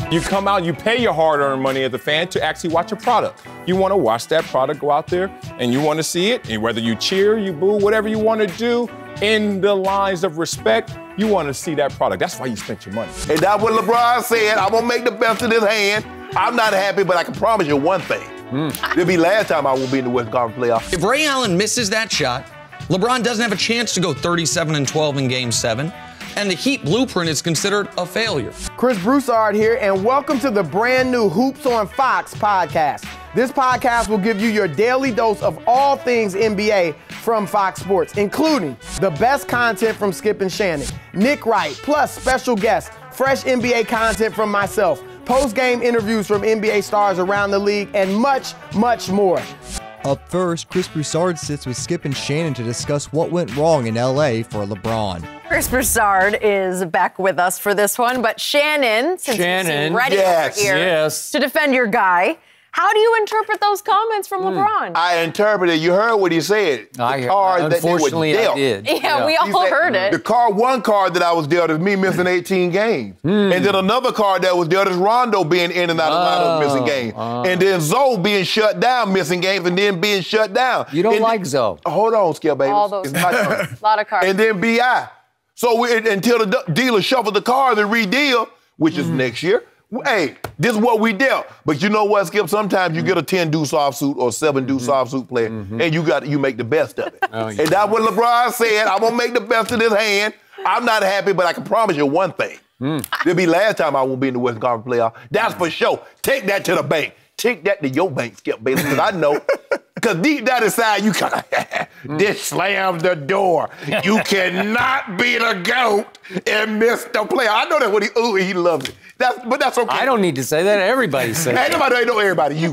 You come out, you pay your hard-earned money as a fan to actually watch a product. You want to watch that product go out there, and you want to see it, and whether you cheer, you boo, whatever you want to do, in the lines of respect, you want to see that product. That's why you spent your money. And that's what LeBron said. I'm going to make the best of this hand. I'm not happy, but I can promise you one thing. It'll be last time I won't be in the Western Conference playoffs. If Ray Allen misses that shot, LeBron doesn't have a chance to go 37-12 in Game 7. And the Heat blueprint is considered a failure. Chris Broussard here, and welcome to the brand new Hoops on Fox podcast. This podcast will give you your daily dose of all things NBA from Fox Sports, including the best content from Skip and Shannon, Nick Wright, plus special guests, fresh NBA content from myself, post-game interviews from NBA stars around the league, and much, much more. Up first, Chris Broussard sits with Skip and Shannon to discuss what went wrong in LA for LeBron. Chris Broussard is back with us for this one, but Shannon, since you seem ready over here to defend your guy, how do you interpret those comments from LeBron? I interpreted. You heard what he said. Unfortunately, I did. Yeah, we all heard it. One card that I was dealt is me missing 18 games. And then another card that was dealt is Rondo being in and out of missing games. And then Zoe being shut down, missing games, and then being shut down. You don't like Zoe. Hold on, Skip, baby. All those cards. A lot of cards. And then B.I. So until the dealer shuffles the cards and re-deal, which is next year, hey, this is what we dealt. But you know what, Skip? Sometimes you get a 10-deuce offsuit or 7-deuce offsuit player, and you make the best of it. And that's what LeBron said. I'm going to make the best of this hand. I'm not happy, but I can promise you one thing. It'll be last time I won't be in the Western Conference playoff. That's for sure. Take that to the bank. Take that to your bank, Skip Bayless, because I know. Because deep down inside, you kind of, this slams the door. You cannot be the GOAT and miss the play. I know that's what he loves it. But that's okay. I don't need to say that. Everybody says that. Ain't know everybody. You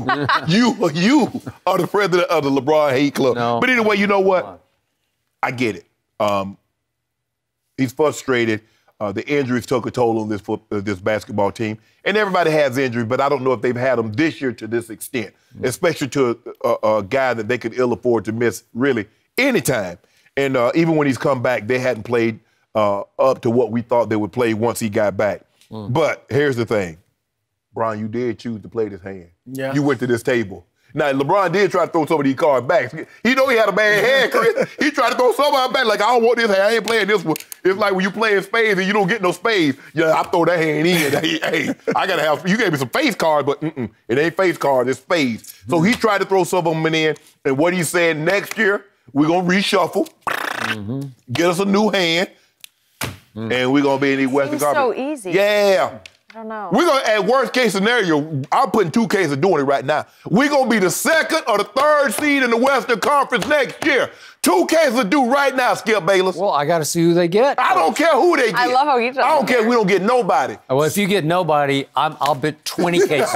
are the president of the LeBron Hate Club. No. But anyway, you know what? I get it. He's frustrated. The injuries took a toll on this basketball team. And everybody has injuries, but I don't know if they've had them this year to this extent, especially to a guy that they could ill afford to miss really any time. And even when he's come back, they hadn't played up to what we thought they would play once he got back. But here's the thing. Brian, you did choose to play this hand. Yeah. You went to this table. Now, LeBron did try to throw some of these cards back. He know he had a bad hand, Chris. He tried to throw some of them back like, I don't want this hand. I ain't playing this one. It's like when you play in spades and you don't get no spades. Yeah, I throw that hand in. Hey, I got to have, you gave me some face cards, but it ain't face cards, it's spades. So he tried to throw some of them in. And what he said, next year, we're going to reshuffle, get us a new hand, and we're going to be in the Western Conference. So easy. Yeah. I don't know. We're going to, at worst case scenario, I'm putting 2 cases of doing it right now. We're going to be the 2nd or the 3rd seed in the Western Conference next year. 2 cases of do right now, Skip Bayless. Well, I got to see who they get. I don't care who they get. I love how you I don't care if we don't get nobody. Well, if you get nobody, I'll bet 20 cases.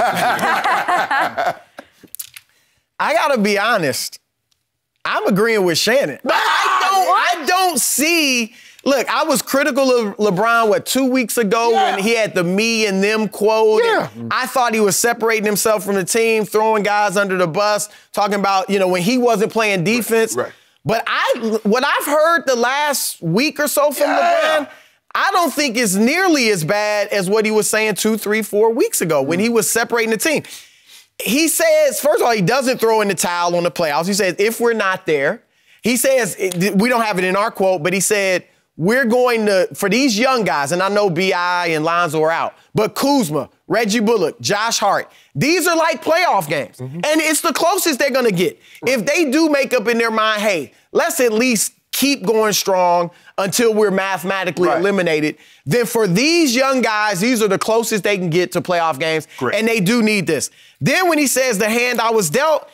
I got to be honest. I'm agreeing with Shannon. I don't see... Look, I was critical of LeBron, 2 weeks ago when he had the me and them quote. Yeah. I thought he was separating himself from the team, throwing guys under the bus, talking about, when he wasn't playing defense. Right. But what I've heard the last week or so from LeBron, I don't think is nearly as bad as what he was saying 2, 3, 4 weeks ago when he was separating the team. He says, first of all, he doesn't throw in the towel on the playoffs. He says, if we're not there, he says, we don't have it in our quote, but he said, we're going to, for these young guys, and I know B.I. and Lonzo are out, but Kuzma, Reggie Bullock, Josh Hart, these are like playoff games. And it's the closest they're going to get. If they do make up in their mind, hey, let's at least keep going strong until we're mathematically eliminated, then for these young guys, these are the closest they can get to playoff games, and they do need this. Then when he says the hand I was dealt,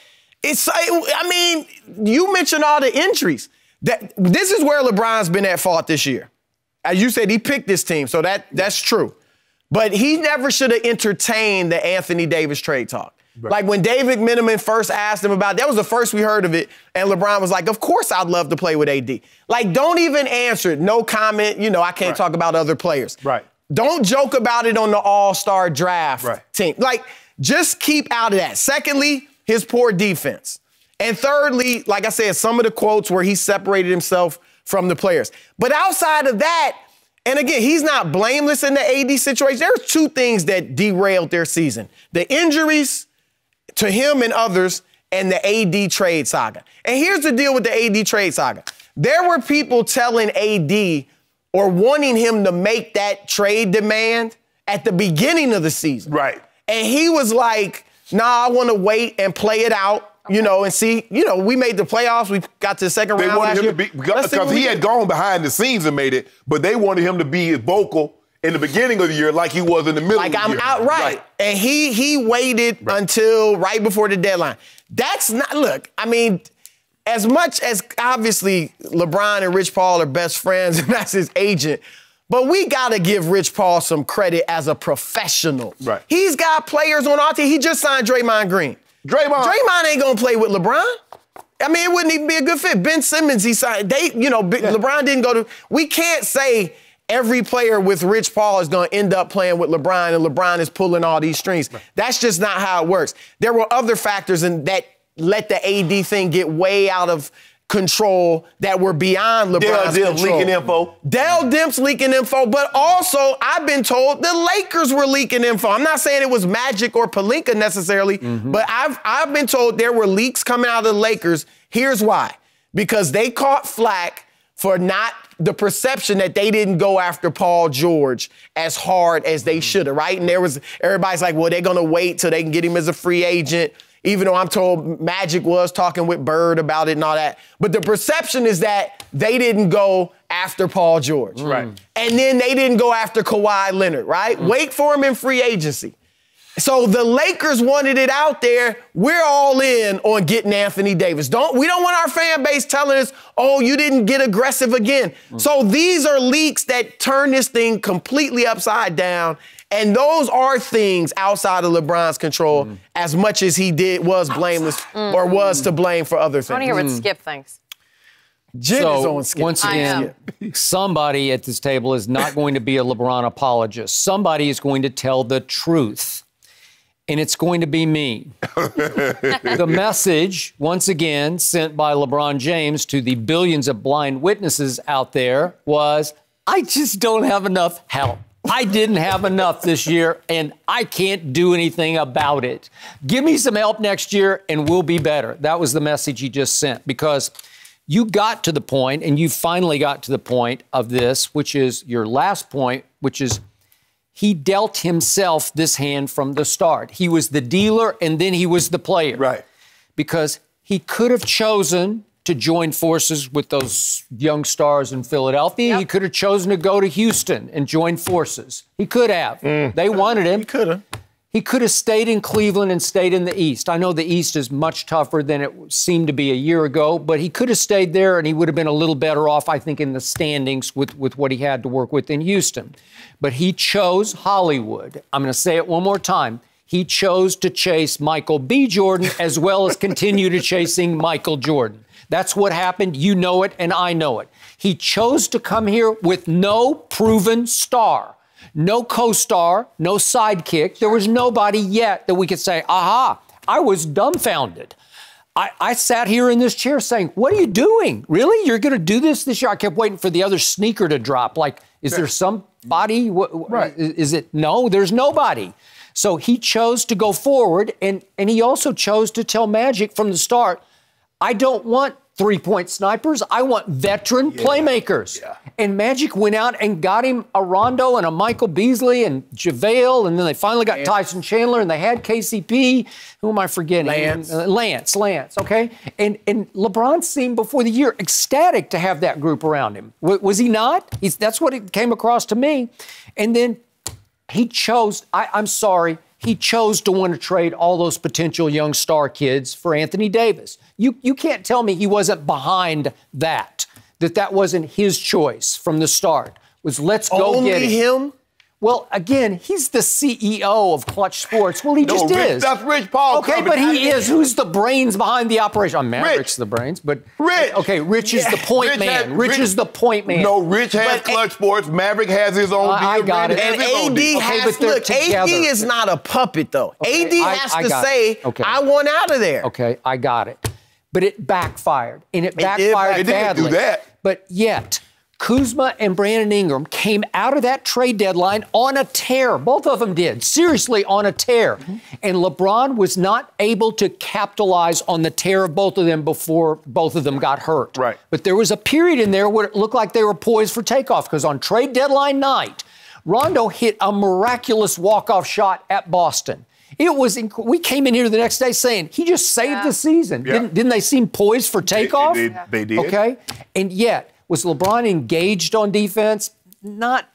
you mentioned all the injuries. This is where LeBron's been at fault this year. As you said, he picked this team, so that's true. But he never should have entertained the Anthony Davis trade talk. Right. Like when David Miniman first asked him about it, that was the first we heard of it, and LeBron was like, of course I'd love to play with AD. Like, don't even answer it. No comment. I can't talk about other players. Right. Don't joke about it on the All-Star draft team. Like, just keep out of that. Secondly, his poor defense. And thirdly, like I said, some of the quotes where he separated himself from the players. But outside of that, And again, he's not blameless in the AD situation. There were two things that derailed their season. The injuries to him and others and the AD trade saga. And here's the deal with the AD trade saga. There were people telling AD or wanting him to make that trade demand at the beginning of the season. Right. And he was like, nah, I want to wait and play it out, you know, and see, you know, we made the playoffs. We got to the second round last year. They wanted him to be, because he had gone behind the scenes and made it, but they wanted him to be vocal in the beginning of the year like he was in the middle of the year. Like, I'm out, right. And he waited until right before the deadline. That's not, look, I mean, as much as obviously LeBron and Rich Paul are best friends and that's his agent, but we got to give Rich Paul some credit as a professional. Right. He's got players on our team. He just signed Draymond Green. Draymond ain't going to play with LeBron. I mean, it wouldn't even be a good fit. Ben Simmons, he signed. LeBron didn't go to. We can't say every player with Rich Paul is going to end up playing with LeBron and LeBron is pulling all these strings. Right. That's just not how it works. There were other factors that let the AD thing get way out of control that were beyond LeBron's control. Leaking info. Dell Demps leaking info, but also I've been told the Lakers were leaking info. I'm not saying it was Magic or Pelinka necessarily, but I've been told there were leaks coming out of the Lakers. Here's why. Because they caught flack for not the perception that they didn't go after Paul George as hard as they should have, right? And everybody's like, well, they're going to wait till they can get him as a free agent. Even though I'm told Magic was talking with Bird about it and all that. But the perception is that they didn't go after Paul George. Right. And then they didn't go after Kawhi Leonard, right? Wait for him in free agency. So the Lakers wanted it out there. We're all in on getting Anthony Davis. We don't want our fan base telling us, oh, you didn't get aggressive again. So these are leaks that turn this thing completely upside down. And those are things outside of LeBron's control as much as he was blameless or was to blame for other things. I want to hear what Skip thinks. Jen is on Skip. Once again, somebody at this table is not going to be a LeBron apologist. Somebody is going to tell the truth. And it's going to be me. The message, once again, sent by LeBron James to the billions of blind witnesses out there was, I just don't have enough help. I didn't have enough this year, and I can't do anything about it. Give me some help next year, and we'll be better. That was the message he just sent, because you got to the point, and you finally got to the point of this, which is your last point, which is he dealt himself this hand from the start. He was the dealer, and then he was the player. Right. Because he could have chosen to join forces with those young stars in Philadelphia. Yep. He could have chosen to go to Houston and join forces. He could have. They wanted him. He could have. He could have stayed in Cleveland and stayed in the East. I know the East is much tougher than it seemed to be a year ago, but he could have stayed there and he would have been a little better off, I think, in the standings with what he had to work with in Houston. But he chose Hollywood. I'm going to say it one more time. He chose to chase Michael B. Jordan as well as continue to chasing Michael Jordan. That's what happened. You know it, and I know it. He chose to come here with no proven star, no co-star, no sidekick. There was nobody yet that we could say, aha, I was dumbfounded. I sat here in this chair saying, what are you doing? Really? You're going to do this year? I kept waiting for the other sneaker to drop. Like, is there somebody? Right. Is it? No, there's nobody. So he chose to go forward, and he also chose to tell Magic from the start, I don't want three-point snipers. I want veteran playmakers. Yeah. And Magic went out and got him a Rondo and a Michael Beasley and JaVale, and then they finally got Tyson Chandler, and they had KCP. Who am I forgetting? Lance, okay? And LeBron seemed before the year ecstatic to have that group around him. Was he not? That's what it came across to me. And then he chose, I'm sorry, he chose to want to trade all those potential young star kids for Anthony Davis. You can't tell me he wasn't behind that wasn't his choice from the start. Was let's go get him. Well, again, he's the CEO of Clutch Sports. Well, he just is. That's Rich Paul. Okay, but he is. Who's the brains behind the operation? Maveric's the brains, but Rich. Okay, Rich is the point man. Rich is the point man. No, Rich has Clutch Sports. Maverick has his own deal. I got it. And AD has, look, AD is not a puppet, though. AD has to say, I want out of there. Okay, I got it. But it backfired, and it backfired badly. It didn't do that. But yet, Kuzma and Brandon Ingram came out of that trade deadline on a tear. Both of them did. Seriously, on a tear. And LeBron was not able to capitalize on the tear of both of them before both of them got hurt. Right. But there was a period in there where it looked like they were poised for takeoff, because on trade deadline night, Rondo hit a miraculous walk-off shot at Boston. It was. We came in here the next day saying he just saved the season. Yeah. Didn't they seem poised for takeoff? They did. Okay, and yet was LeBron engaged on defense? Not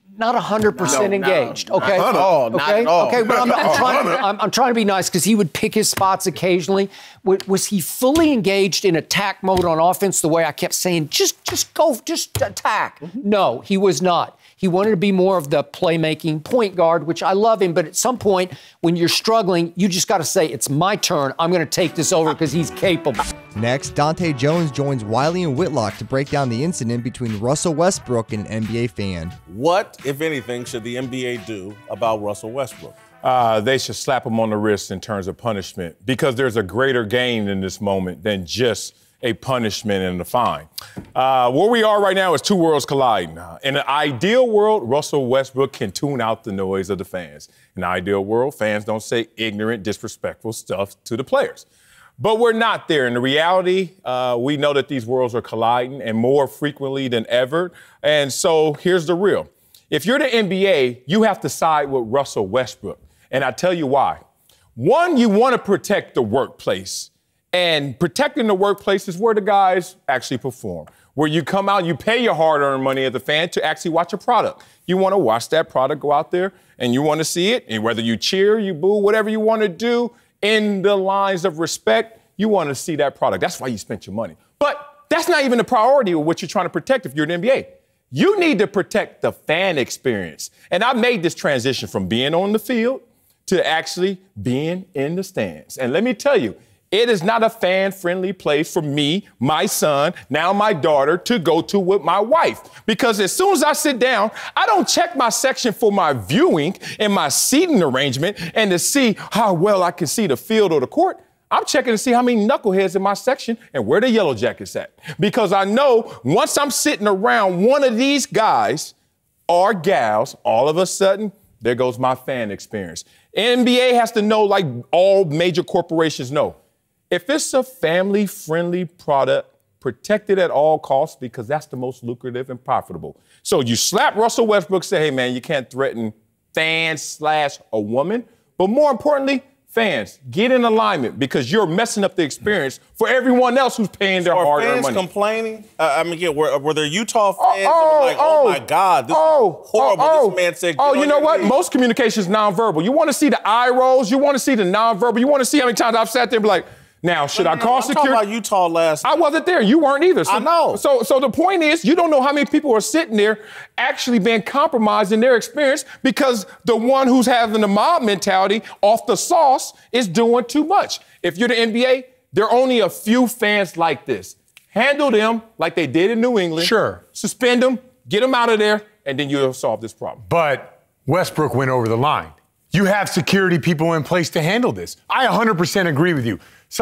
100% engaged. Okay, not at all. Not at all. Okay, but I'm trying to be nice, because he would pick his spots occasionally. Was he fully engaged in attack mode on offense the way I kept saying? Just go, just attack. No, he was not. He wanted to be more of the playmaking point guard, which I love him. But at some point, when you're struggling, you just got to say, it's my turn. I'm going to take this over because he's capable. Next, Dante Jones joins Wiley and Whitlock to break down the incident between Russell Westbrook and an NBA fan. What, if anything, should the NBA do about Russell Westbrook? They should slap him on the wrist in terms of punishment, because there's a greater gain in this moment than just a punishment and a fine. Where we are right now is two worlds colliding. In an ideal world, Russell Westbrook can tune out the noise of the fans. In an ideal world, fans don't say ignorant, disrespectful stuff to the players. But we're not there. In the reality, we know that these worlds are colliding, and more frequently than ever. And so here's the real. If you're the NBA, you have to side with Russell Westbrook. And I tell you why. One, you want to protect the workplace. And protecting the workplace is where the guys actually perform. Where you come out, you pay your hard-earned money as a fan to actually watch a product. You want to watch that product go out there, and you want to see it. And whether you cheer, you boo, whatever you want to do, in the lines of respect, you want to see that product. That's why you spent your money. But that's not even the priority of what you're trying to protect if you're an NBA. You need to protect the fan experience. And I made this transition from being on the field to actually being in the stands. And let me tell you, it is not a fan-friendly place for me, my son, now my daughter, to go to with my wife. Because as soon as I sit down, I don't check my section for my viewing and my seating arrangement and to see how well I can see the field or the court. I'm checking to see how many knuckleheads in my section and where the Yellow Jackets at. Because I know once I'm sitting around one of these guys or gals, all of a sudden, there goes my fan experience. NBA has to know, like all major corporations know, if it's a family-friendly product, protect it at all costs, because that's the most lucrative and profitable. So you slap Russell Westbrook, say, hey, man, you can't threaten fans / a woman. But more importantly, fans, get in alignment, because you're messing up the experience for everyone else who's paying their hard-earned money. Are fans complaining? Were there Utah fans like, oh my God, this is horrible. This man said, you know what? Most communication is nonverbal. You want to see the eye rolls. You want to see the nonverbal. You want to see how many times I've sat there and be like, now, should I call security? I'm talking about Utah last night. I wasn't there. You weren't either. So, I know. So the point is, you don't know how many people are sitting there actually being compromised in their experience because the one who's having the mob mentality off the sauce is doing too much. If you're the NBA, there are only a few fans like this. Handle them like they did in New England. Sure. Suspend them, get them out of there, and then you'll solve this problem. But Westbrook went over the line. You have security people in place to handle this. I 100% agree with you.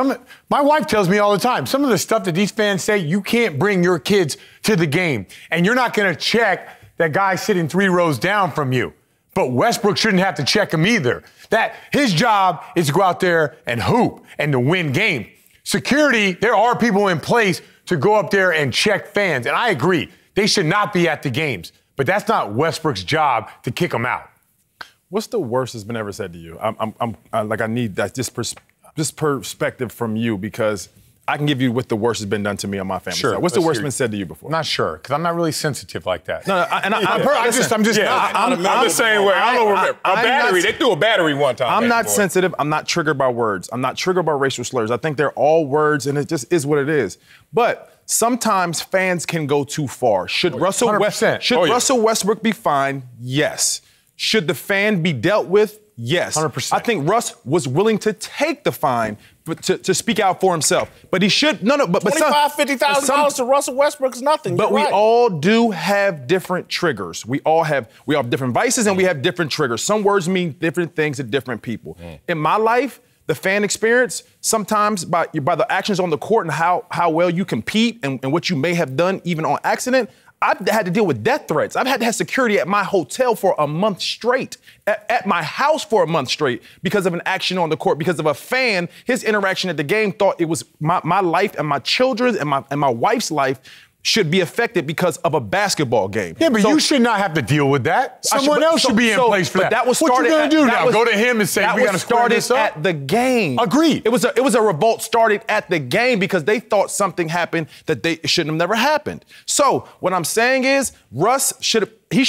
My wife tells me all the time, some of the stuff that these fans say, you can't bring your kids to the game. And you're not going to check that guy sitting 3 rows down from you. But Westbrook shouldn't have to check him either. That his job is to go out there and hoop and to win game. Security, there are people in place to go up there and check fans. And I agree, they should not be at the games. But that's not Westbrook's job to kick them out. What's the worst that's been ever said to you? I need this perspective from you, because I can give you what the worst has been done to me on my family. Sure. What's the worst been said to you before? Not sure, because I'm not really sensitive like that. No, I'm the same way. I don't remember. A battery. They threw a battery one time. I'm not sensitive. I'm not triggered by words. I'm not triggered by racial slurs. I think they're all words, and it just is what it is. But sometimes fans can go too far. Should Russell Westbrook be fined? Yes. Should the fan be dealt with? Yes. 100%. I think Russ was willing to take the fine to speak out for himself. But he should, but $25,000, $50,000 to Russell Westbrook is nothing. But we all do have different triggers. We all have different vices and we have different triggers. Some words mean different things to different people. In my life, the fan experience, sometimes by the actions on the court and how well you compete and what you may have done even on accident, I've had to deal with death threats. I've had to have security at my hotel for a month straight, at my house for a month straight because of an action on the court, because of a fan. His interaction at the game thought it was my life and my children's and my wife's life should be affected because of a basketball game. Yeah, but you should not have to deal with that. Someone else should be in place for that. That was what started. What you gonna do now? Go to him and say we got to square this up? At the game. Agreed. It was a revolt started at the game because they thought something happened that they shouldn't have never happened. So what I'm saying is, Russ should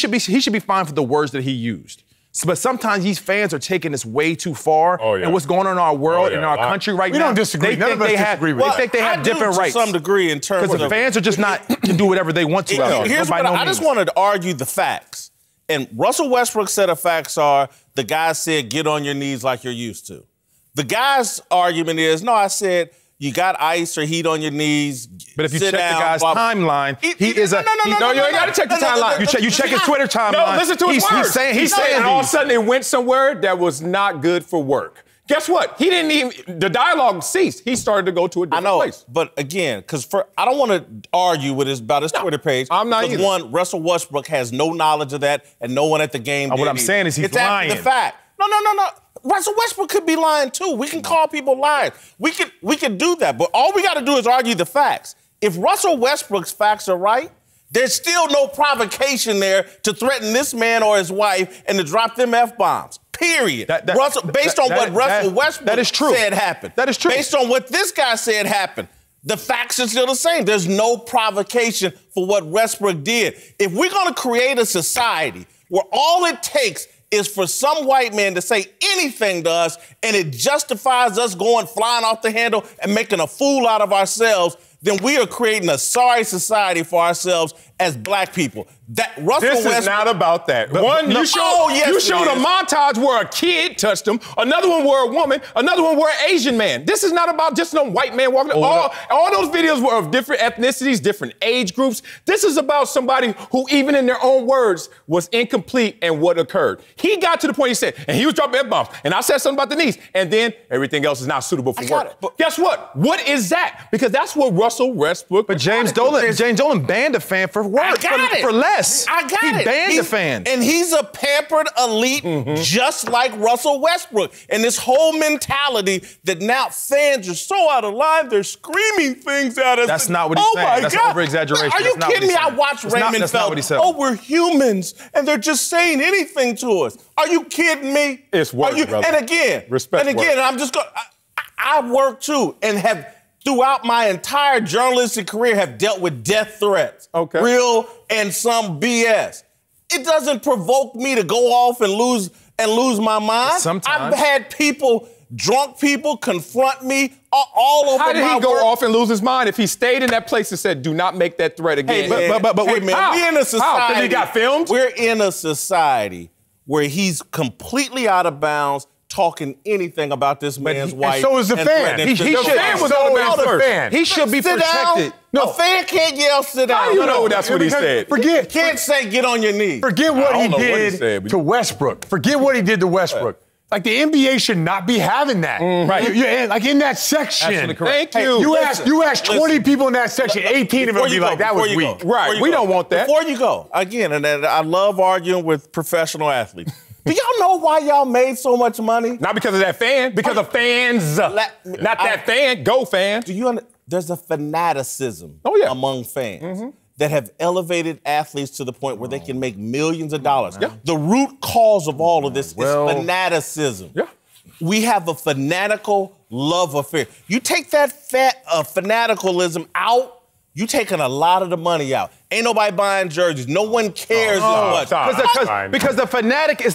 be fined for the words that he used. But sometimes these fans are taking this way too far. And what's going on in our world, in our country right now. We don't disagree. None of us disagree with that. They think they have different rights. To some degree in terms of. Because the fans are just not can do whatever they want to. Here's what I just wanted to argue the facts. And Russell Westbrook's set of facts are the guy said, get on your knees like you're used to. The guy's argument is, no, I said, you got ice or heat on your knees. But if you check the guy's timeline, he is a. No, you ain't got to check the timeline. You check his Twitter timeline. No, listen to his words. He's saying, and all of a sudden it went somewhere that was not good for work. Guess what? He didn't even. The dialogue ceased. He started to go to a different place. But again, because I don't want to argue with about his Twitter page. I'm not either. One, Russell Westbrook has no knowledge of that, and no one at the game. What I'm saying is he's lying. It's the fact. No. Russell Westbrook could be lying too. We can call people liars. We can do that. But all we got to do is argue the facts. If Russell Westbrook's facts are right, there's still no provocation there to threaten this man or his wife and to drop them F-bombs. Period. Based on what Russell Westbrook said happened. That is true. Based on what this guy said happened. The facts are still the same. There's no provocation for what Westbrook did. If we're going to create a society where all it takes is for some white man to say anything to us and it justifies us going flying off the handle and making a fool out of ourselves, then we are creating a sorry society for ourselves as black people. This is not about that. You showed a montage where a kid touched him, another one where a woman, another one where an Asian man. This is not about just no white man walking. All those videos were of different ethnicities, different age groups. This is about somebody who, even in their own words, was incomplete in what occurred. He got to the point he said, and he was dropping F-bombs, and I said something about the knees, and then everything else is not suitable for work. But guess what? What is that? Because that's what Russell Westbrook. But James Dolan banned a fan for work for less. I got it. He banned the fan. And he's a pampered elite just like Russell Westbrook. And this whole mentality that now fans are so out of line, they're screaming things at us. That's not what he's saying. That's over-exaggeration. Are you kidding me? I watched Raymond Felton. We're humans, and they're just saying anything to us. Are you kidding me? It's work, brother. And again, I'm just going I work too and have throughout my entire journalistic career have dealt with death threats. Okay. Real and some BS. It doesn't provoke me to go off and lose my mind. Sometimes. I've had drunk people confront me all over my How did he go off and lose his mind if he stayed in that place and said, do not make that threat again? We're in a society. How? Because he got filmed? We're in a society where he's completely out of bounds, talking anything about this man's wife. And so is the fan. He should be protected. No, a fan can't yell sit down. How do you know that's what he said? Can't say get on your knees. Forget what he did to Westbrook. Forget what he did to Westbrook. Like, the NBA should not be having that. Right. Like, in that section. Absolutely correct. Thank you. You ask 20 people in that section, 18 of them be like, that was weak. Right. We don't want that. Before you go, again, and I love arguing with professional athletes. Do y'all know why y'all made so much money? Not because of that fan, because of fans. Not that fan. Go fan. There's a fanaticism among fans that have elevated athletes to the point where they can make millions of dollars. Yeah. The root cause of all of this is fanaticism. Yeah. We have a fanatical love affair. You take that fanaticalism out, you taking a lot of the money out. Ain't nobody buying jerseys. No one cares as much. Because the fanatic is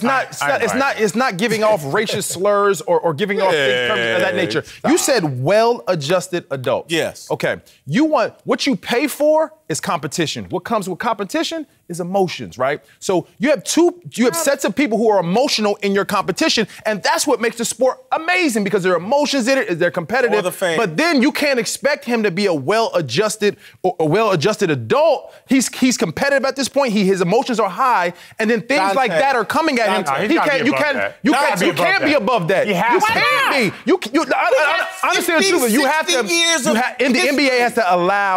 not giving off racist slurs or giving off things of that nature. You said well-adjusted adults. Yes. Okay. What you pay for is competition. What comes with competition is emotions, right? So you have sets of people who are emotional in your competition, and that's what makes the sport amazing because there are emotions in it, they're competitive. But then you can't expect him to be a well-adjusted adult. He's competitive at this point. His emotions are high, and then things like that are coming at him. You can't be above that. You can't be. I understand the truth. In the NBA has to allow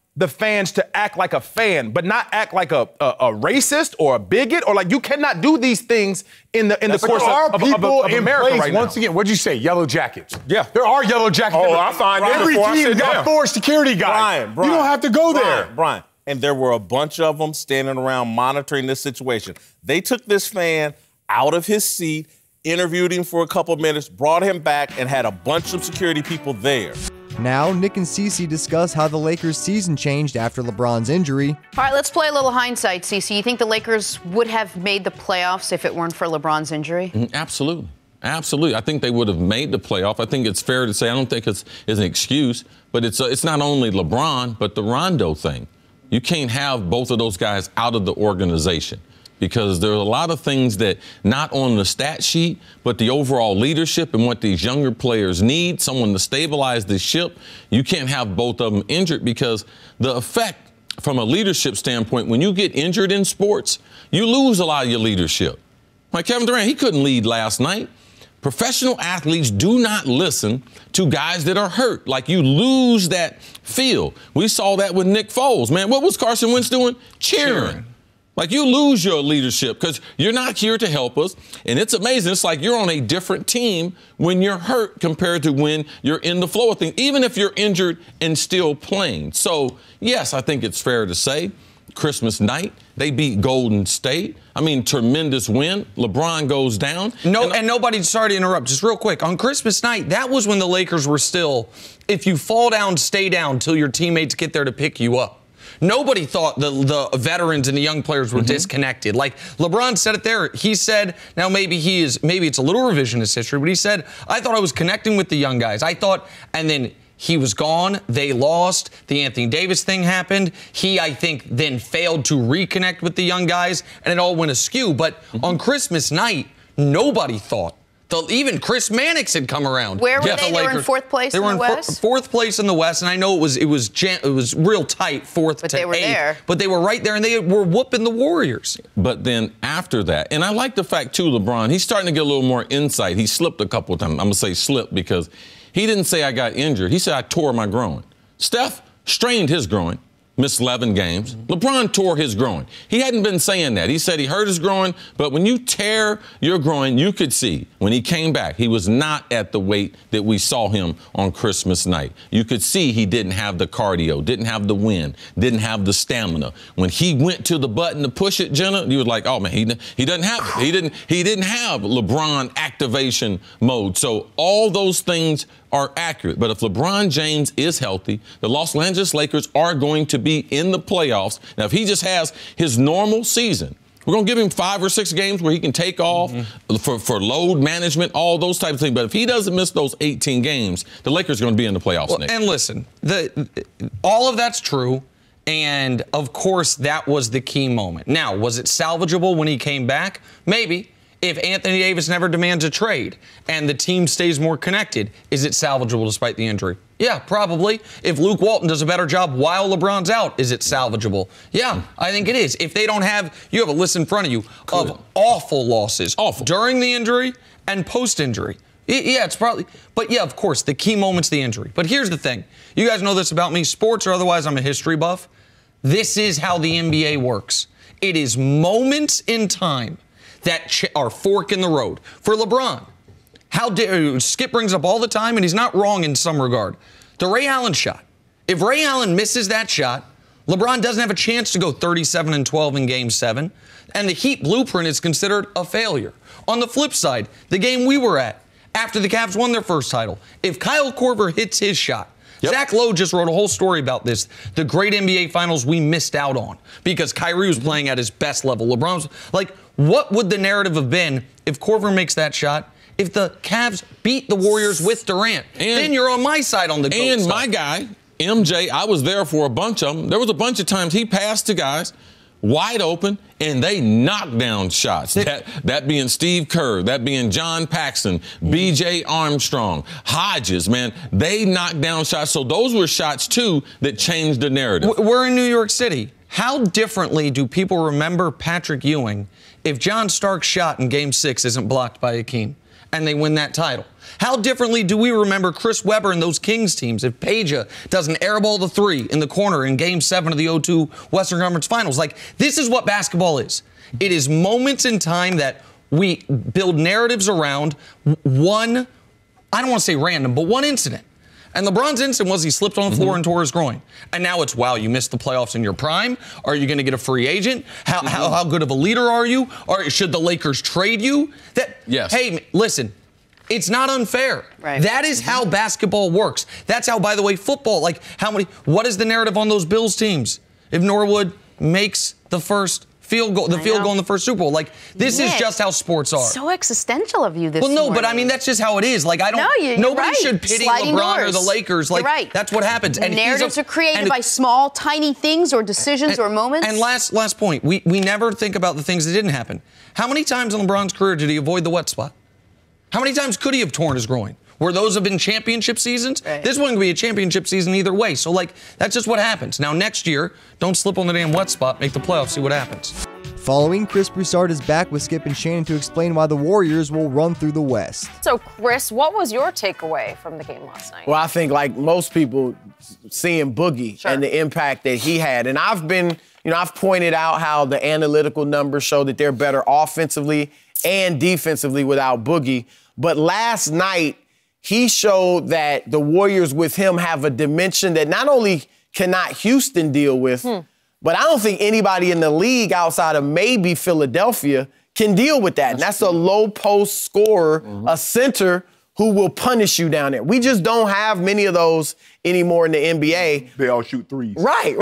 the fans to act like a fan, but not act like a racist or a bigot, or like you cannot do these things in the course of America right now. Once again, what'd you say? Yellow jackets. Yeah. There are yellow jackets. Oh, I find every team got 4 security guys. Brian, you don't have to go there. Brian. And there were a bunch of them standing around monitoring this situation. They took this fan out of his seat, interviewed him for a couple of minutes, brought him back, and had a bunch of security people there. Now, Nick and Cece discuss how the Lakers' season changed after LeBron's injury. All right, let's play a little hindsight, Cece. You think the Lakers would have made the playoffs if it weren't for LeBron's injury? Absolutely. Absolutely. I think they would have made the playoff. I think it's fair to say, I don't think it's an excuse, but it's not only LeBron, but the Rondo thing. You can't have both of those guys out of the organization, because there are a lot of things that not on the stat sheet, but the overall leadership and what these younger players need, someone to stabilize the ship. You can't have both of them injured, because the effect from a leadership standpoint, when you get injured in sports, you lose a lot of your leadership. Like Kevin Durant, he couldn't lead last night. Professional athletes do not listen to guys that are hurt. Like, you lose that feel. We saw that with Nick Foles. Man, what was Carson Wentz doing? Cheering. Like, you lose your leadership because you're not here to help us. And it's amazing. It's like you're on a different team when you're hurt compared to when you're in the flow of things, even if you're injured and still playing. So, yes, I think it's fair to say Christmas night, they beat Golden State. I mean, tremendous win. LeBron goes down. And nobody, sorry to interrupt, just real quick. On Christmas night, that was when the Lakers were still, if you fall down, stay down till your teammates get there to pick you up. Nobody thought the veterans and the young players were disconnected. Like, LeBron said it there. He said, now maybe it's a little revisionist history, but he said, I thought I was connecting with the young guys. I thought, and then he was gone. They lost. The Anthony Davis thing happened. He, I think, then failed to reconnect with the young guys, and it all went askew. But on Christmas night, nobody thought. Even Chris Mannix had come around. Where were they? They were in fourth place in the West? They were in fourth place in the West, and I know it was real tight, fourth to 8th. But they were there. But they were right there, and they were whooping the Warriors. But then after that, and I like the fact, too, LeBron, he's starting to get a little more insight. He slipped a couple of times. I'm going to say slipped because he didn't say I got injured. He said I tore my groin. Steph strained his groin. Missed 11 games. LeBron tore his groin. He hadn't been saying that. He said he hurt his groin, but when you tear your groin, you could see when he came back, he was not at the weight that we saw him on Christmas night. You could see he didn't have the cardio, didn't have the wind, didn't have the stamina. When he went to the button to push it, Jenna, you was like, oh man, he doesn't have it. He didn't have LeBron activation mode. So all those things are accurate. But if LeBron James is healthy, the Los Angeles Lakers are going to be in the playoffs. Now, if he just has his normal season, we're going to give him 5 or 6 games where he can take off for load management, all those types of things. But if he doesn't miss those 18 games, the Lakers are going to be in the playoffs next. And listen, all of that's true. And, of course, that was the key moment. Now, was it salvageable when he came back? Maybe. If Anthony Davis never demands a trade and the team stays more connected, is it salvageable despite the injury? Yeah, probably. If Luke Walton does a better job while LeBron's out, is it salvageable? Yeah, I think it is. If they don't have, you have a list in front of you of awful losses. Awful. During the injury and post-injury. Yeah, it's probably, but yeah, of course, the key moment's the injury. But here's the thing. You guys know this about me, sports or otherwise, I'm a history buff. This is how the NBA works. It is moments in time that are fork in the road. For LeBron, Skip brings up all the time, and he's not wrong in some regard. The Ray Allen shot. If Ray Allen misses that shot, LeBron doesn't have a chance to go 37-12 in Game 7, and the Heat blueprint is considered a failure. On the flip side, the game we were at, after the Cavs won their first title, if Kyle Korver hits his shot, Zach Lowe just wrote a whole story about this, the great NBA Finals we missed out on because Kyrie was playing at his best level. LeBron's like, what would the narrative have been if Korver makes that shot? If the Cavs beat the Warriors with Durant, then you're on my side on the GOAT And stuff. my guy, MJ, I was there for a bunch of them. There was a bunch of times he passed to guys wide open, and they knocked down shots. That being Steve Kerr, that being John Paxson, B.J. Armstrong, Hodges, man, they knocked down shots. So those were shots, too, that changed the narrative. We're in New York City. How differently do people remember Patrick Ewing if John Stark's shot in Game 6 isn't blocked by Hakeem? and they win that title. How differently do we remember Chris Webber and those Kings teams if Peja does an airball to 3 in the corner in Game 7 of the 0-2 Western Conference Finals? Like, this is what basketball is. It is moments in time that we build narratives around one, I don't want to say random, but one incident. And LeBron's incident was he slipped on the floor and tore his groin. And now it's, wow, you missed the playoffs in your prime? Are you going to get a free agent? How good of a leader are you? Or should the Lakers trade you? Yes. Hey, listen, it's not unfair. Right. That is how basketball works. That's how, by the way, football, like what is the narrative on those Bills teams? If Norwood makes the first field goal in the first Super Bowl. Like, this is just how sports are. So existential of you this morning. Well, no, morning. but I mean, that's just how it is. Like, I don't, nobody right. should pity Sliding LeBron doors. or the Lakers. Like, You're right. That's what happens. And narratives are created by small, tiny things or decisions or moments. And last point, we never think about the things that didn't happen. How many times in LeBron's career did he avoid the wet spot? How many times could he have torn his groin? Were those have been championship seasons? Right. This one could be a championship season either way. So, like, that's just what happens. Now, next year, don't slip on the damn wet spot. Make the playoffs. See what happens. Following, Chris Broussard is back with Skip and Shannon to explain why the Warriors will run through the West. So, Chris, what was your takeaway from the game last night? Well, I think like most people, seeing Boogie and the impact that he had. And I've pointed out how the analytical numbers show that they're better offensively and defensively without Boogie. But last night, he showed that the Warriors with him have a dimension that not only cannot Houston deal with, but I don't think anybody in the league outside of maybe Philadelphia can deal with that. And that's a low post scorer, a center who will punish you down there. We just don't have many of those anymore in the NBA. They all shoot threes. Right.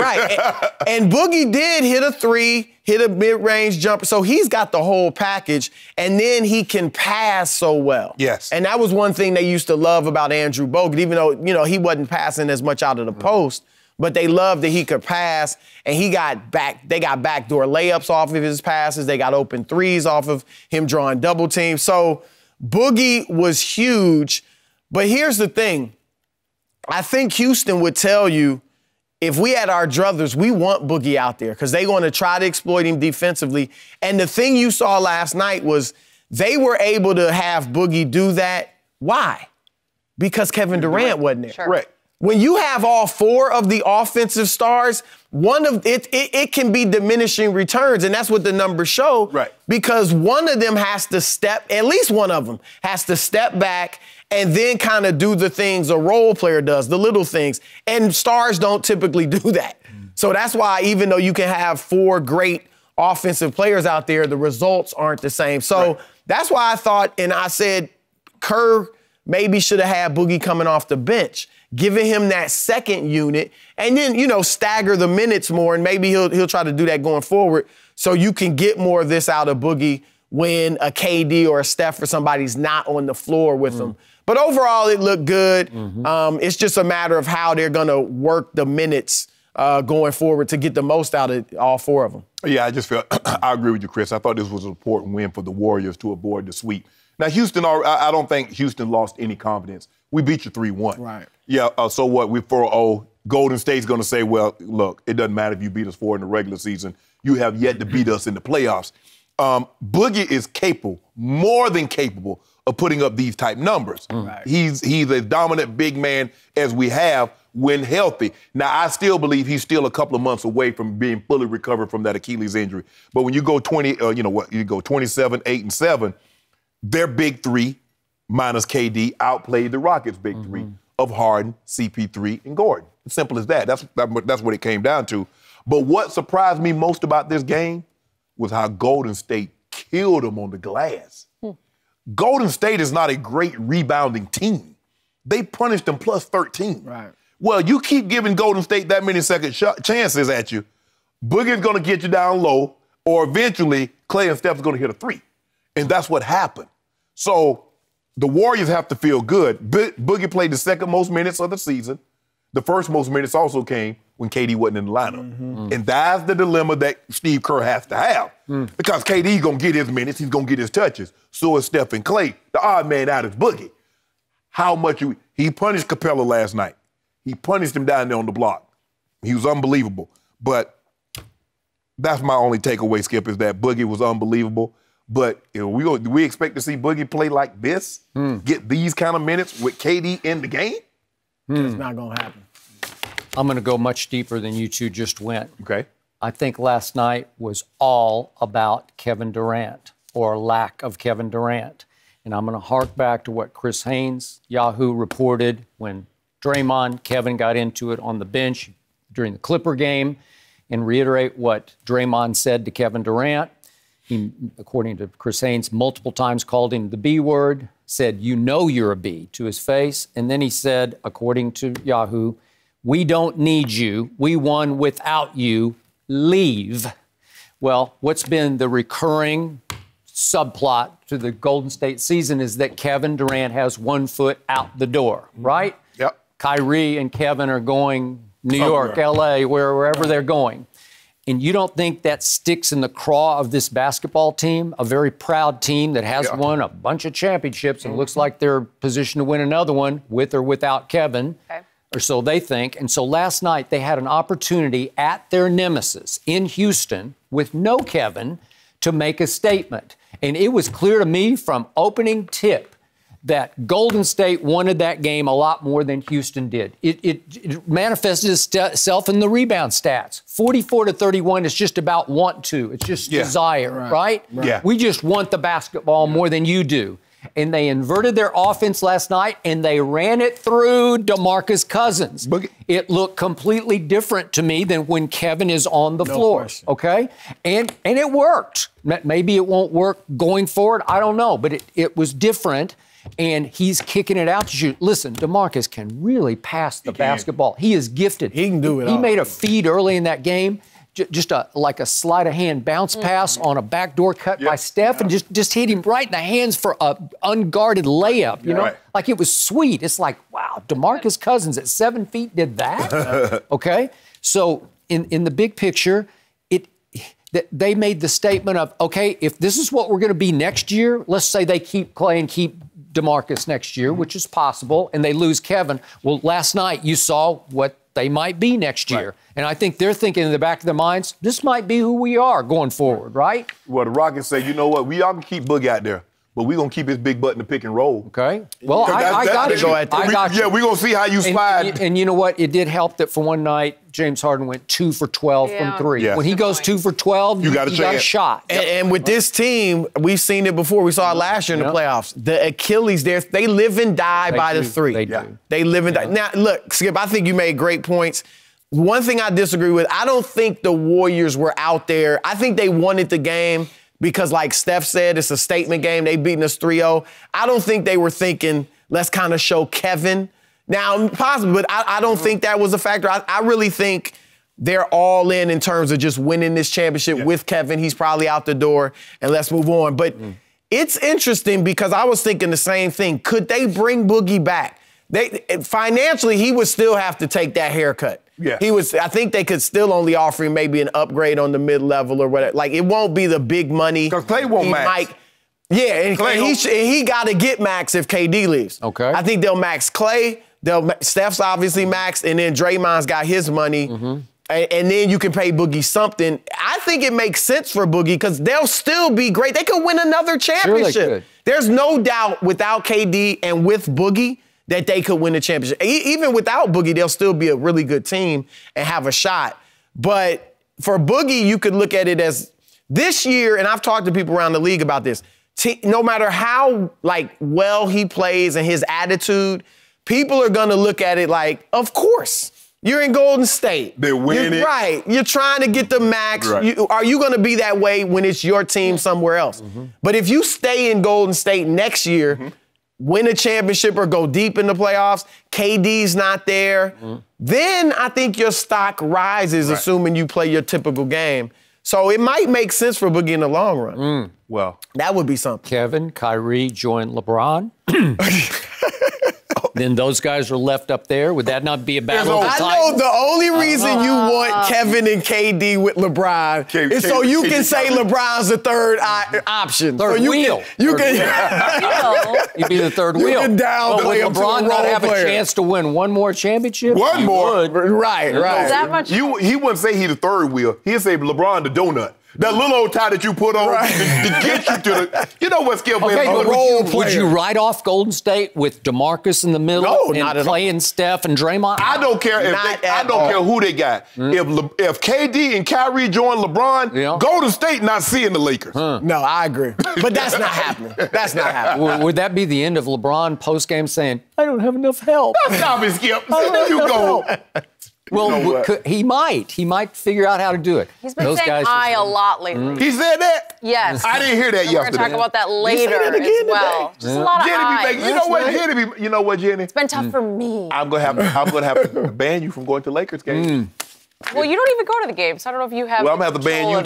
and Boogie did hit a 3, hit a mid-range jumper. So he's got the whole package. And then he can pass so well. Yes. And that was one thing they used to love about Andrew Bogut, even though, he wasn't passing as much out of the post. But they loved that he could pass, and they got backdoor layups off of his passes. They got open threes off of him drawing double teams. So Boogie was huge. But here's the thing. I think Houston would tell you, if we had our druthers, we want Boogie out there because they're going to try to exploit him defensively. And the thing you saw last night was they were able to have Boogie do that. Why? Because Kevin Durant wasn't there. Sure. Correct. When you have all 4 of the offensive stars, one of it can be diminishing returns, and that's what the numbers show. Right. Because one of them has to at least one of them has to step back and then kind of do the things a role player does, the little things. And stars don't typically do that. So that's why even though you can have 4 great offensive players out there, the results aren't the same. So that's why I thought, and I said, Kerr maybe should have had Boogie coming off the bench, giving him that second unit, and then, stagger the minutes more, and maybe he'll try to do that going forward so you can get more of this out of Boogie when a KD or a Steph or somebody's not on the floor with them. But overall, it looked good. It's just a matter of how they're going to work the minutes going forward to get the most out of all 4 of them. Yeah, I just felt, I agree with you, Chris. I thought this was an important win for the Warriors to avoid the sweep. Now, Houston, I don't think Houston lost any confidence. We beat you 3-1. Right. Yeah, so what? We 4-0. Golden State's going to say, well, look, it doesn't matter if you beat us 4 in the regular season. You have yet to beat us in the playoffs. Boogie is capable, more than capable, of putting up these type numbers. Right. He's a dominant big man as we have when healthy. Now, I still believe he's still a couple of months away from being fully recovered from that Achilles injury. But when you go 27, 8, and 7, their big 3 minus KD outplayed the Rockets' big 3 of Harden, CP3, and Gordon. As simple as that. That's what it came down to. But what surprised me most about this game was how Golden State killed them on the glass. Golden State is not a great rebounding team. They punished them plus 13. Right. Well, you keep giving Golden State that many second chances at you, Boogie's going to get you down low, or eventually Clay and Steph's going to hit a 3. And that's what happened. So the Warriors have to feel good. Boogie played the second most minutes of the season. The first most minutes also came when KD wasn't in the lineup. And that's the dilemma that Steve Kerr has to have. Because KD's going to get his minutes, he's going to get his touches. So is Steph and Clay. The odd man out is Boogie. He punished Capella last night. He punished him down there on the block. He was unbelievable. But that's my only takeaway, Skip, is that Boogie was unbelievable. But do we expect to see Boogie play like this? Get these kind of minutes with KD in the game? It's not going to happen. I'm going to go much deeper than you two just went. Okay. I think last night was all about Kevin Durant, or lack of Kevin Durant. And I'm going to hark back to what Chris Haynes, Yahoo, reported when Draymond, Kevin got into it on the bench during the Clipper game, and reiterate what Draymond said to Kevin Durant. He, according to Chris Haynes, multiple times called him the B word, said, "You know you're a B," to his face. And then he said, according to Yahoo, "We don't need you. We won without you. Leave." Well, what's been the recurring subplot to the Golden State season is that Kevin Durant has 1 foot out the door, right? Yep. Kyrie and Kevin are going New York, LA, wherever they're going. And you don't think that sticks in the craw of this basketball team, a very proud team that has won a bunch of championships and looks like they're positioned to win another one with or without Kevin, or so they think. And so last night they had an opportunity at their nemesis in Houston with no Kevin to make a statement. And it was clear to me from opening tip that Golden State wanted that game a lot more than Houston did. It manifested itself in the rebound stats. 44-31 is just about want to. It's just desire, right? Yeah. We just want the basketball more than you do. And they inverted their offense last night, and they ran it through DeMarcus Cousins. It looked completely different to me than when Kevin is on the floor, okay? And it worked. Maybe it won't work going forward. I don't know, but it was different. And he's kicking it out to shoot. Listen, DeMarcus can really pass the basketball. He is gifted. He can do it all. He made a feed early in that game, just like a sleight of hand bounce pass on a backdoor cut by Steph, and just hit him right in the hands for a unguarded layup. You know, like it was sweet. It's like, wow, DeMarcus Cousins at 7 feet did that. Okay, so in the big picture, they made the statement of, okay, if this is what we're going to be next year, let's say they keep Clay and keep DeMarcus next year, which is possible, and they lose Kevin. Well, last night you saw what they might be next year. And I think they're thinking in the back of their minds, this might be who we are going forward, right? Well, the Rockets say, you know what, we all can keep Boogie out there, but we're going to keep his big butt in the pick and roll. Okay. Well, I got you. I got you. Yeah, we're going to see how you slide. And you know what? It did help that for one night, James Harden went 2 for 12 from 3. Yeah. When he goes 2 for 12, you got a shot. And with this team, we've seen it before. We saw it last year in the playoffs. The Achilles, they live and die by the 3. They do. They live and die. Now, look, Skip, I think you made great points. One thing I disagree with, I don't think the Warriors were out there. I think they wanted the game because, like Steph said, it's a statement game. They beating us 3-0. I don't think they were thinking, let's kind of show Kevin. Now, possibly, but I don't think that was a factor. I really think they're all in terms of just winning this championship with Kevin. He's probably out the door, and let's move on. But it's interesting because I was thinking the same thing. Could they bring Boogie back? Financially, he would still have to take that haircut. Yeah. I think they could still only offer him maybe an upgrade on the mid-level or whatever. Like, it won't be the big money. Because Clay won't max. And he got to get max if KD leaves. Okay. I think they'll max Clay. Steph's obviously maxed, and then Draymond's got his money. And then you can pay Boogie something. I think it makes sense for Boogie because they'll still be great. They could win another championship. Sure they could. There's no doubt without KD and with Boogie that they could win the championship. Even without Boogie, they'll still be a really good team and have a shot. But for Boogie, you could look at it as this year, and I've talked to people around the league about this, no matter how well he plays and his attitude, people are going to look at it like, of course, you're in Golden State. They're winning. Right. You're trying to get the max. Right. Are you going to be that way when it's your team somewhere else? But if you stay in Golden State next year, win a championship or go deep in the playoffs, KD's not there, then I think your stock rises, assuming you play your typical game. So it might make sense for Boogie in the long run. Well, that would be something. Kevin, Kyrie join LeBron. Then those guys are left up there. Would that not be a battle of the Titans? I know the only reason you want Kevin and KD with LeBron is so you can say LeBron's the third option. Third wheel. You'd be the third wheel. You can downplay him to LeBron a not role have player. a chance to win one more championship? One more. Right. That much. He wouldn't say he the third wheel. He'd say LeBron the donut. That little old tie that you put on to get you to the. You know what, Skip? Okay, but would you write off Golden State with DeMarcus in the middle? No, and not at all. playing Steph and Draymond? I don't care care who they got. If KD and Kyrie join LeBron, Golden State not seeing the Lakers. No, I agree. But that's not happening. That's not happening. Would that be the end of LeBron post-game saying, I don't have enough help? Stop it, Skip. There you go. Well, he might figure out how to do it. He's been saying I a lot lately. He said that? Yes. I didn't hear that yesterday. We're going to talk about that later as well. Just a lot of Jenny, you know what, Jenny? It's been tough for me. I'm gonna have to ban you from going to Lakers games. Well, you don't even go to the game, so I don't know if you have. Well, I'm gonna have to ban you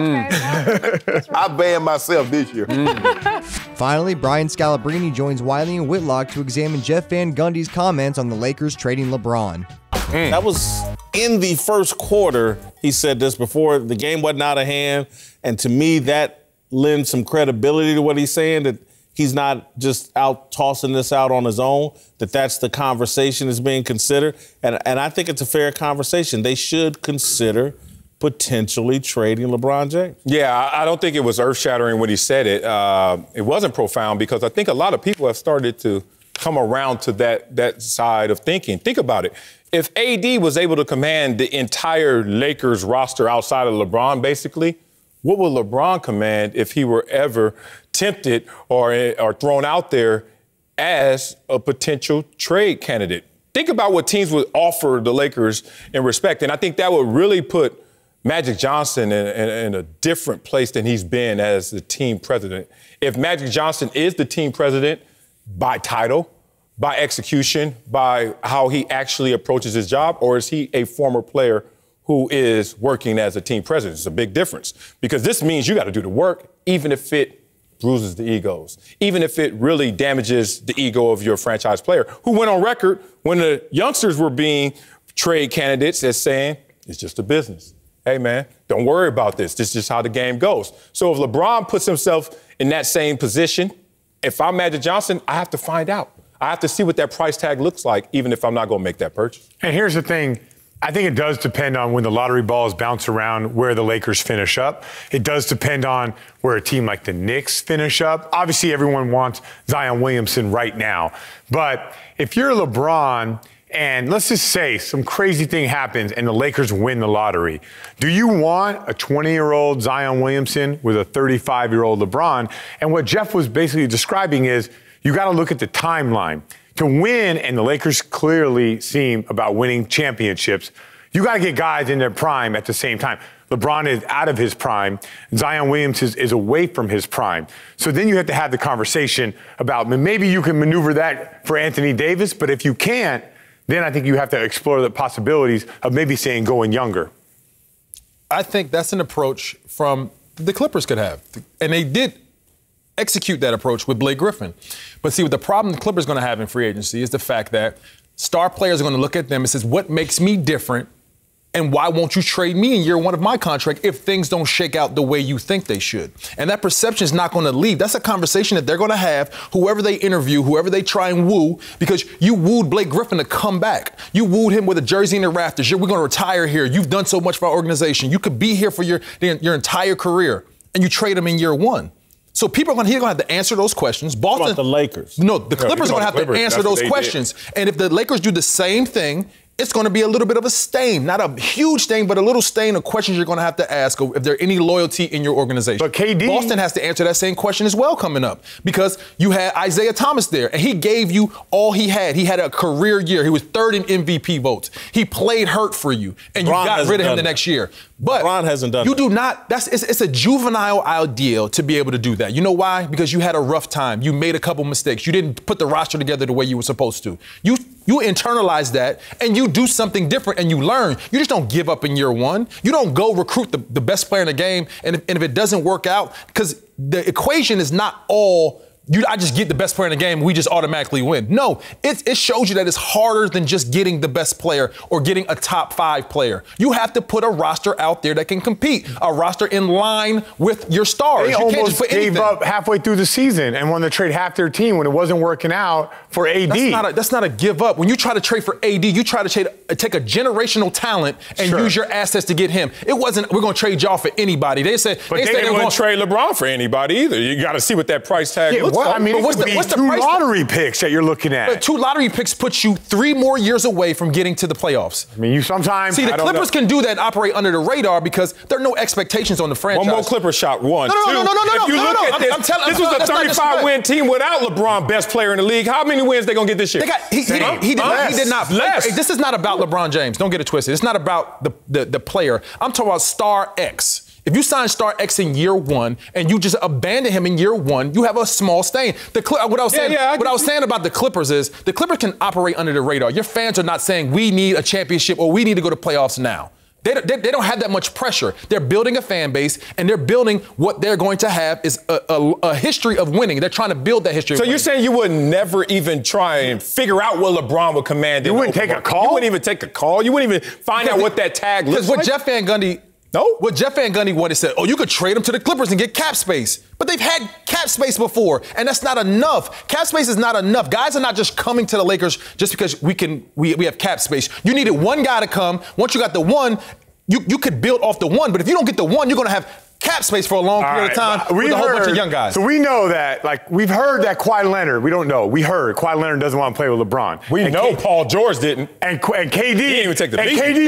too. Okay, I banned myself this year. Finally, Brian Scalabrine joins Wiley and Whitlock to examine Jeff Van Gundy's comments on the Lakers trading LeBron. That was in the first quarter. He said this before the game wasn't out of hand, and to me that lends some credibility to what he's saying. That he's not just out tossing this out on his own. That's the conversation that's being considered, and I think it's a fair conversation. They should consider potentially trading LeBron James. Yeah, I don't think it was earth-shattering when he said it. It wasn't profound because I think a lot of people have started to come around to that side of thinking. Think about it. If AD was able to command the entire Lakers roster outside of LeBron, basically, what would LeBron command if he were ever tempted or thrown out there as a potential trade candidate? Think about what teams would offer the Lakers in respect, and I think that would really put Magic Johnson in a different place than he's been as the team president. If Magic Johnson is the team president by title, by execution, by how he actually approaches his job, or is he a former player who is working as a team president? It's a big difference because this means you got to do the work, even if it bruises the egos, even if it really damages the ego of your franchise player, who went on record when the youngsters were being trade candidates as saying, it's just a business. Hey, man, don't worry about this. This is just how the game goes. So if LeBron puts himself in that same position, if I'm Magic Johnson, I have to find out. I have to see what that price tag looks like, even if I'm not going to make that purchase. And here's the thing. I think it does depend on when the lottery balls bounce around where the Lakers finish up. It does depend on where a team like the Knicks finish up. Obviously, everyone wants Zion Williamson right now. But if you're LeBron and let's just say some crazy thing happens and the Lakers win the lottery, do you want a 20-year-old Zion Williamson with a 35-year-old LeBron? And what Jeff was basically describing is you got to look at the timeline. To win, and the Lakers clearly seem about winning championships, you got to get guys in their prime at the same time. LeBron is out of his prime. Zion Williamson is away from his prime. So then you have to have the conversation about maybe you can maneuver that for Anthony Davis, but if you can't, then I think you have to explore the possibilities of maybe saying going younger. I think that's an approach from the Clippers could have. And they did execute that approach with Blake Griffin. But see, what the problem the Clippers are going to have in free agency is the fact that star players are going to look at them and says, what makes me different and why won't you trade me in year one of my contract if things don't shake out the way you think they should? And that perception is not going to leave. That's a conversation that they're going to have, whoever they interview, whoever they try and woo, because you wooed Blake Griffin to come back. You wooed him with a jersey in the rafters. We're going to retire here. You've done so much for our organization. You could be here for your entire career, and you trade him in year one. So people are going to have to answer those questions. Boston, about the Lakers? No, the Clippers are going to have to answer those questions. And if the Lakers do the same thing, it's going to be a little bit of a stain. Not a huge stain, but a little stain of questions you're going to have to ask if there any loyalty in your organization. But KD... Boston has to answer that same question as well coming up because you had Isaiah Thomas there, and he gave you all he had. He had a career year. He was third in MVP votes. He played hurt for you, and you got rid of him the next year. But LeBron hasn't done you do not. It's a juvenile ideal to be able to do that. You know why? Because you had a rough time. You made a couple mistakes. You didn't put the roster together the way you were supposed to. You internalize that and you do something different and you learn. You just don't give up in year one. You don't go recruit the best player in the game and if it doesn't work out, because the equation is not all I just get the best player in the game, we just automatically win. No, it shows you that it's harder than just getting the best player or getting a top 5 player. You have to put a roster out there that can compete, a roster in line with your stars. They almost gave up halfway through the season and wanted to trade half their team when it wasn't working out for AD. That's not a give up. When you try to trade for AD, you try to take a generational talent and use your assets to get him. It wasn't, we're going to trade y'all for anybody. They said they didn't want to trade LeBron for anybody either. You got to see what that price tag looks like. I mean, what's the 2 lottery picks that you're looking at? 2 lottery picks put you 3 more years away from getting to the playoffs. I mean, you sometimes see the Clippers can do that and operate under the radar because there are no expectations on the franchise. One more Clipper shot. One. No. If you look at this, this was a 35-win team without LeBron, best player in the league. How many wins they gonna get this year? He did not. Less. This is not about LeBron James. Don't get it twisted. It's not about the player. I'm talking about Star X. If you sign Star X in year 1 and you just abandon him in year 1, you have a small stain. What I was saying about the Clippers is the Clippers can operate under the radar. Your fans are not saying we need a championship or we need to go to playoffs now. They don't have that much pressure. They're building a fan base, and they're building what they're going to have is a history of winning. They're trying to build that history. So you're saying you would never even try and figure out what LeBron would command? You wouldn't take a call? You wouldn't even take a call? You wouldn't even find out what that tag looks like? Because what Jeff Van Gundy wanted said, you could trade him to the Clippers and get cap space. But they've had cap space before, and that's not enough. Cap space is not enough. Guys are not just coming to the Lakers just because we have cap space. You needed one guy to come. Once you got the one, you could build off the one. But if you don't get the one, you're going to have cap space for a long period of time with a whole bunch of young guys. So we know that, we've heard that Kawhi Leonard, we don't know. We heard Kawhi Leonard doesn't want to play with LeBron. We know Paul George didn't. And KD, he didn't even take the beat. KD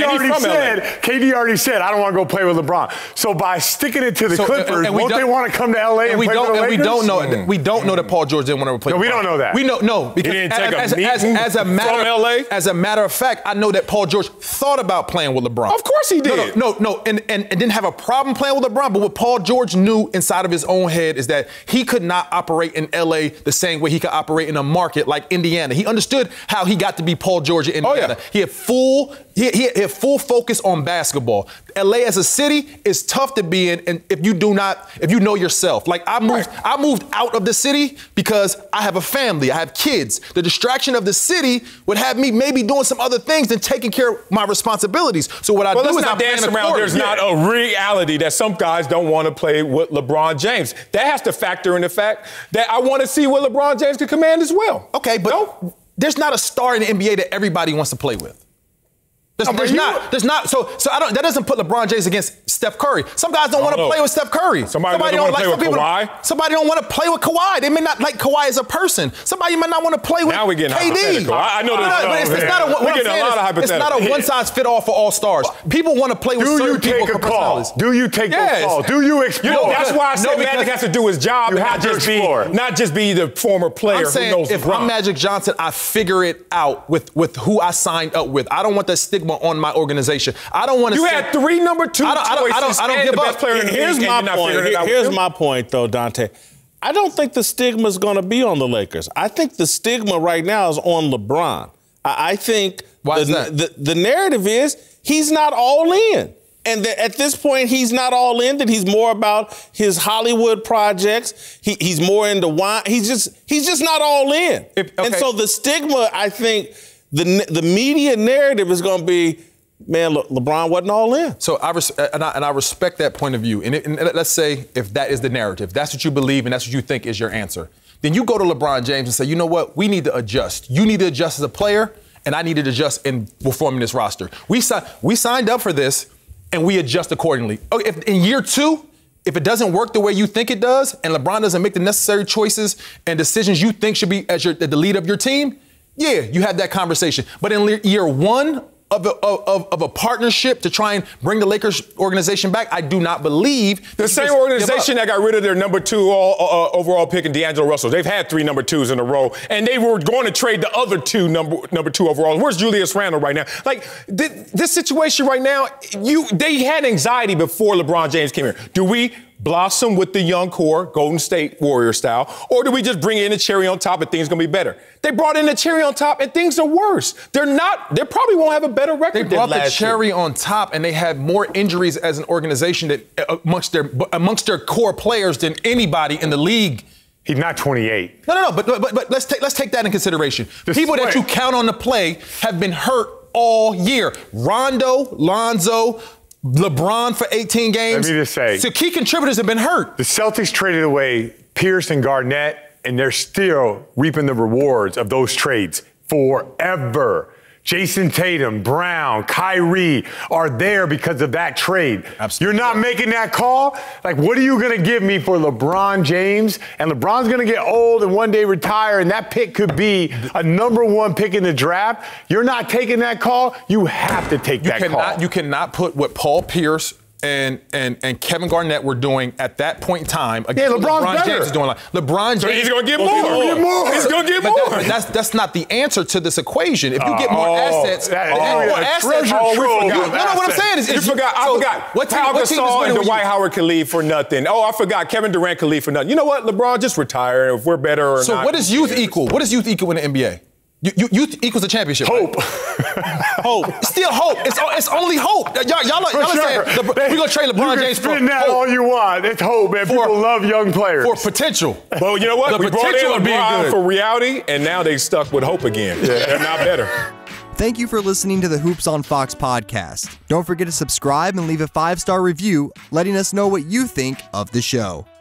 already said, I don't want to go play with LeBron. So by sticking it to the Clippers, won't they want to come to LA and play with the Lakers? We don't know that Paul George didn't want to play with LeBron. We don't know that. We know because he didn't take a meeting from LA? As a matter of fact, I know that Paul George thought about playing with LeBron. Of course he did. No, and didn't have a problem playing with LeBron, but what Paul George knew inside of his own head is that he could not operate in LA the same way he could operate in a market like Indiana. He understood how he got to be Paul George in Indiana. He had full focus on basketball. LA as a city is tough to be in, and if you know yourself. Like I moved out of the city because I have a family, I have kids. The distraction of the city would have me maybe doing some other things than taking care of my responsibilities. So what I do is I dance around. There's not a reality that some guys don't want to play with LeBron James. That has to factor in the fact that I want to see what LeBron James can command as well. Okay, but there's not a star in the NBA that everybody wants to play with. There's not. So that doesn't put LeBron James against Steph Curry. Some guys don't want to play with Steph Curry. Somebody don't want to play with Kawhi. Somebody don't want to play with Kawhi. They may not like Kawhi as a person. Somebody might not want to play with KD. Now we're getting hypothetical. I know this. We're getting a lot of hypotheticals. It's not a one-size-fits-all for all stars. People want to play with certain people for personalities. Do you take a call? Do you explore? That's why I said Magic has to do his job and not just be the former player who knows if I'm Magic Johnson, I figure it out with who I signed up with. I don't want that stigma on my organization. I don't want to. You had 3 number 2 choices. I don't give up. Here's my point. Here's my point, though, Dante. I don't think the stigma is going to be on the Lakers. I think the stigma right now is on LeBron. I think the narrative is he's not all in. And at this point, he's not all in, that he's more about his Hollywood projects. He's more into wine. He's just not all in. And so the stigma, I think, the media narrative is going to be, man, look, LeBron wasn't all in. So I respect that point of view. And let's say if that is the narrative, that's what you believe and that's what you think is your answer. Then you go to LeBron James and say, you know what? We need to adjust. You need to adjust as a player, and I need to adjust in forming this roster. We signed up for this, and we adjust accordingly. Okay, if in year 2, if it doesn't work the way you think it does, and LeBron doesn't make the necessary choices and decisions you think should be as the lead of your team, yeah, you have that conversation. But in year 1 of a partnership to try and bring the Lakers organization back, I do not believe the same organization that got rid of their number 2 overall pick in D'Angelo Russell. They've had 3 number 2s in a row, and they were going to trade the other 2 number 2 overall. Where's Julius Randle right now? Like this situation right now, they had anxiety before LeBron James came here. Do we blossom with the young core, Golden State Warrior style, or do we just bring in a cherry on top and things gonna be better? They brought in a cherry on top and things are worse. They probably won't have a better record than last year. They brought the cherry on top and they had more injuries as an organization that amongst their core players than anybody in the league He's not 28. No, but let's take that in consideration. People that you count on the play have been hurt all year. Rondo, Lonzo, LeBron for 18 games. Let me just say. So key contributors have been hurt. The Celtics traded away Pierce and Garnett, and they're still reaping the rewards of those trades forever. Jason Tatum, Brown, Kyrie are there because of that trade. Absolutely. You're not making that call? Like, what are you going to give me for LeBron James? And LeBron's going to get old and one day retire, and that pick could be a #1 pick in the draft. You're not taking that call? You have to take that call. You cannot put what Paul Pierce and Kevin Garnett were doing at that point in time against LeBron James is doing. Like LeBron James, so he's going to get more. He's going to get more. That's not the answer to this equation. If you get more assets, what I'm saying is, I forgot. Pau Gasol and Dwight Howard can leave for nothing. Oh, I forgot. Kevin Durant can leave for nothing. You know what? LeBron, just retire if we're better or not. So what does youth equal? What does youth equal in the NBA? Youth equals a championship. Hope. Right? Hope. Still hope. It's only hope. Y'all are saying we're going to trade LeBron James for that hope. All you want. It's hope, man. People love young players. For potential. Well, you know what? We brought in LeBron for reality, and now they stuck with hope again. They're not better. Thank you for listening to the Hoops on Fox podcast. Don't forget to subscribe and leave a 5-star review letting us know what you think of the show.